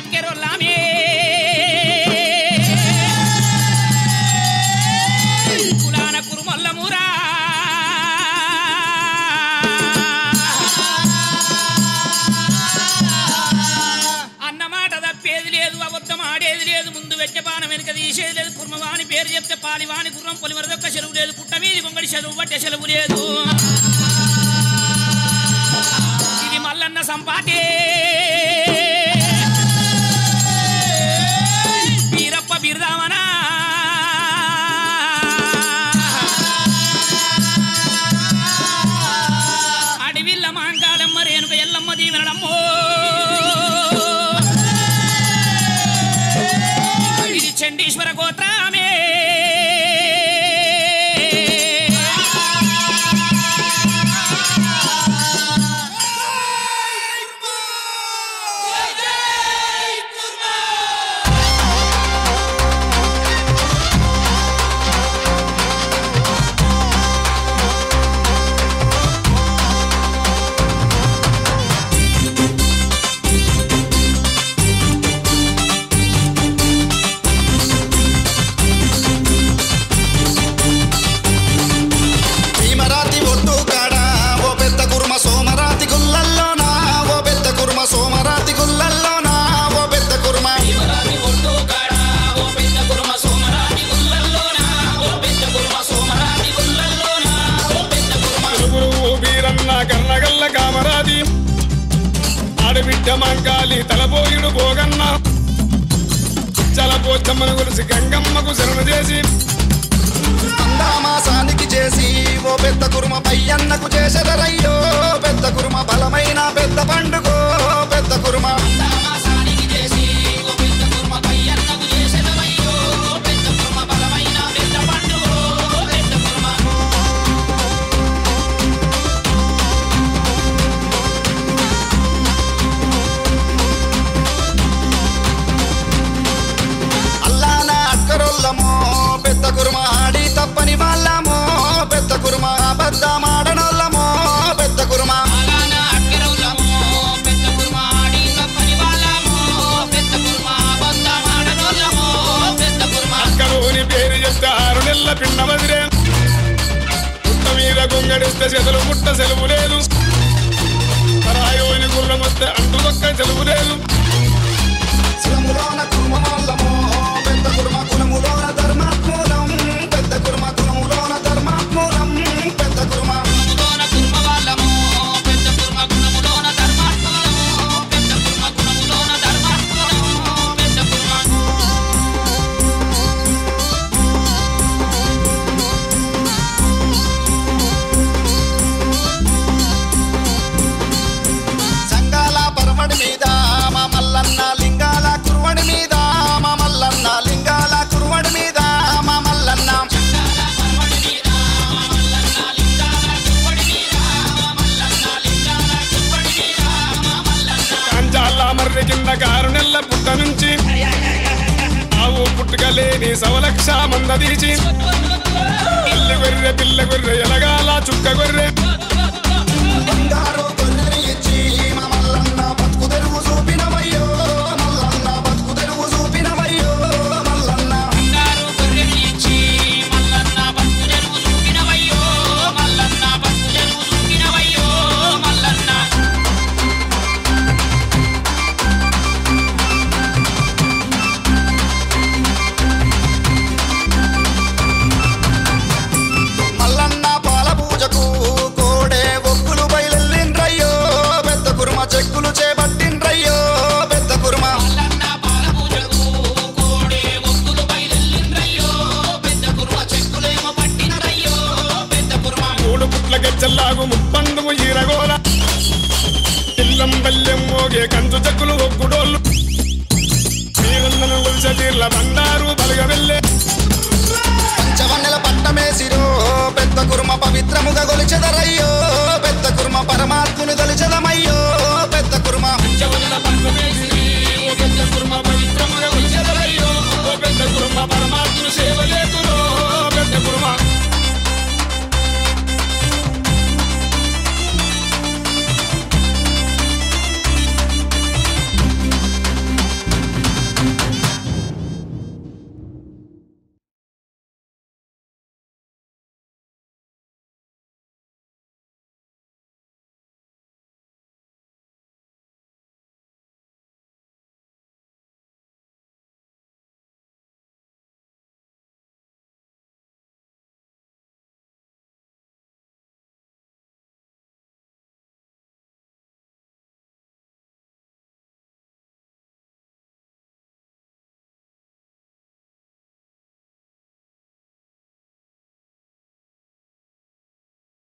అక్కెరొల్లామే కులాన కురుమల్లమురా అన్నమాట తప్పేది లేదు అబద్ధం ఆడేది లేదు ముందు వెచ్చపానం వెనుక తీసేది లేదు కుర్మవాని పేరు చెప్తే పాలివాని గుర్రం పొలివరదొక్క సెలవు లేదు పుట్ట మీది కొంగడి సెలవు పట్టే సెలవు లేదు ఇది మల్లన్న సంపాటే వీరప్ప బిర్దామనా అడవిల్ల మాంకాలమ్మ రేణుక ఎల్లమ్మ దీవెనడమ్మో ఇది చండీశ్వర గోత్రమే మంకాలి తలపోయుడు పోగన్న చలపోచ్చమ్మను గురిసి గంగమ్మకు శరణు చేసి మాసానికి చేసి ఓ పెద్ద కుర్మ పయ్యన్నకు చేసెదరయ్యో పెద్ద కుర్మ బలమైన పెద్ద పండుగో పెద్ద కుర్మ పెద్ద కుర్మ ఆడి తప్పని వాళ్ళమో పెద్ద కుర్మ అబద్ధమాడనోళ్ళమో పెద్ద కుర్మ అక్కలోని పేరు చెప్తే 6 నెలల పిండ మదిరే పుట్ట మీద గొంగడిస్తే చెదలు ముట్ట సెలవు లేదు పరాయోని గుర్రం వస్తే అంటుదొక్క సెలవు లేదు శిలములోన కుర్మమల్లమో పెద్ద కుర్మ కులములోన ధర్మాత్మూలం పెద్ద కుర్మ కులములోన ధర్మాత్మూలం పెద్ద కుర్మ సంగాల పరమడి మీద మా మల్లన్న లింగాల కురువడి మీద మా మల్లన్న లింగాల కురువడి మీద మా మల్లన్న కాంచాల మర్రి కింద 6 నెలల పుట్ట నుంచి ఆవు పుట్టుకలేని సవలక్ష మందదీచి పిల్ల గొర్రె పిల్ల గొర్రె ఎలగాల చుక్క గొర్రె బంగారు గొర్రెని ఇచ్చి మా మల్లన్న బతుకు తెరువు చూపినవయ్యో మల్లన్న బతుకు తెరువు చూపినవయ్యో మల్లన్న మల్లన్న పాల పూజకు కోడే ఒక్కులు బయలుండ్రయ్యో పెద్ద కుర్మ చెక్కులు చేపట్టిండ్రయ్యో పెద్ద కుర్మ మూడు పుట్ల గచ్చల్లాగు ముప్పందుము ఈరగోల పిల్లం బల్లెం మోగే కంచు చెక్కులు ఒక్కుడోళ్ళు మీరందరూ కొలిసే తీర్ల బండారు బలగ వెళ్ళే పంచవన్నెల పట్టమేసిరో పెద్ద కుర్మ పవిత్రముగా గొలిచెదరయ్యో పెద్ద కుర్మ పరమాత్ముని గొలిచెదమయ్యో